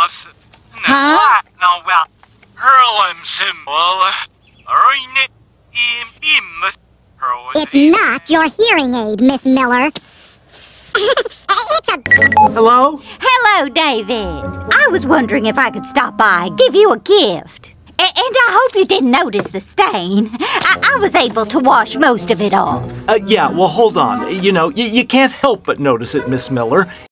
Huh? It's not your hearing aid, Miss Miller. It's a... Hello? Hello, David. I was wondering if I could stop by, give you a gift. And I hope you didn't notice the stain. I was able to wash most of it off. Yeah, well, hold on. You know, you can't help but notice it, Miss Miller.